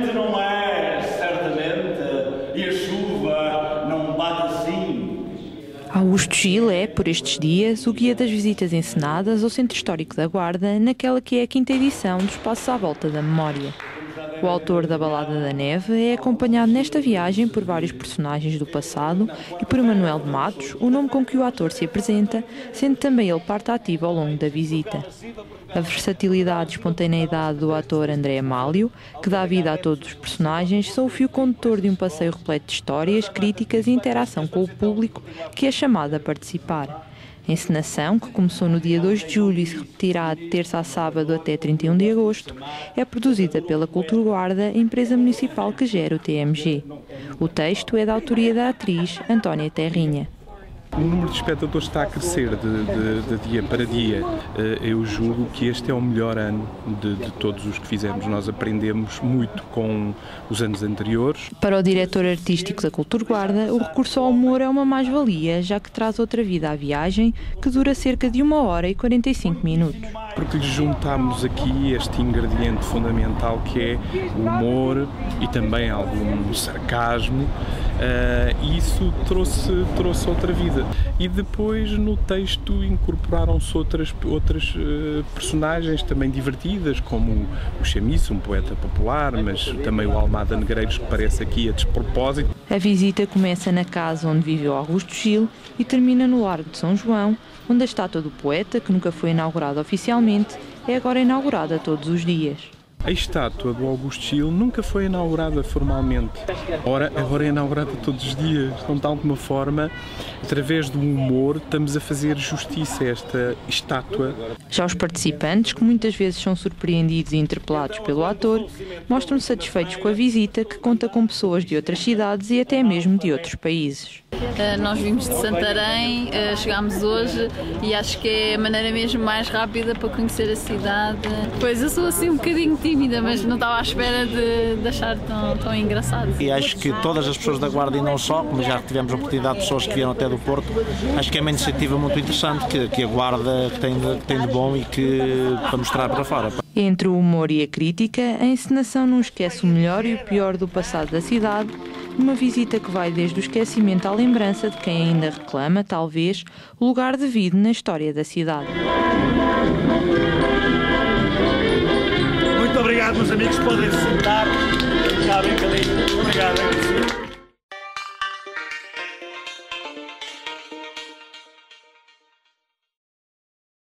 Certamente não é, certamente, e a chuva não bate assim. Augusto Gil é, por estes dias, o guia das visitas encenadas ao Centro Histórico da Guarda, naquela que é a 5ª edição dos Passos à Volta da Memória. O autor da Balada da Neve é acompanhado nesta viagem por vários personagens do passado e por Manuel de Matos, o nome com que o ator se apresenta, sendo também ele parte ativa ao longo da visita. A versatilidade e espontaneidade do ator André Amálio, que dá vida a todos os personagens, são o fio condutor de um passeio repleto de histórias, críticas e interação com o público que é chamado a participar. A encenação, que começou no dia 2 de julho e se repetirá de terça a sábado até 31 de agosto, é produzida pela Cultura Guarda, empresa municipal que gera o TMG. O texto é da autoria da atriz Antónia Terrinha. O número de espectadores está a crescer de dia para dia. Eu julgo que este é o melhor ano de todos os que fizemos. Nós aprendemos muito com os anos anteriores. Para o diretor artístico da Cultura Guarda, o recurso ao humor é uma mais-valia, já que traz outra vida à viagem, que dura cerca de 1 hora e 45 minutos. Porque lhe juntámos aqui este ingrediente fundamental que é o humor e também algum sarcasmo. E isso trouxe outra vida. E depois no texto incorporaram-se outras personagens também divertidas, como o Chamiço, um poeta popular, mas também o Almada Negreiros, que parece aqui a despropósito. A visita começa na casa onde viveu Augusto Gil e termina no Largo de São João, onde a estátua do poeta, que nunca foi inaugurada oficialmente, é agora inaugurada todos os dias. A estátua do Augusto Gil nunca foi inaugurada formalmente. Ora, agora é inaugurada todos os dias. Então, de alguma forma, através do humor, estamos a fazer justiça a esta estátua. Já os participantes, que muitas vezes são surpreendidos e interpelados pelo ator, mostram-se satisfeitos com a visita, que conta com pessoas de outras cidades e até mesmo de outros países. Nós vimos de Santarém, chegámos hoje e acho que é a maneira mesmo mais rápida para conhecer a cidade. Pois eu sou assim um bocadinho tímida, mas não estava à espera de achar tão engraçado. E acho que todas as pessoas da Guarda, e não só, como já tivemos a oportunidade de pessoas que vieram até do Porto, acho que é uma iniciativa muito interessante que a Guarda tem de bom e que para mostrar para fora. Entre o humor e a crítica, a encenação não esquece o melhor e o pior do passado da cidade, numa visita que vai desde o esquecimento à lembrança de quem ainda reclama, talvez, o lugar devido na história da cidade. Muito obrigado, meus amigos, podem se sentar. Já bem calinho. Obrigado.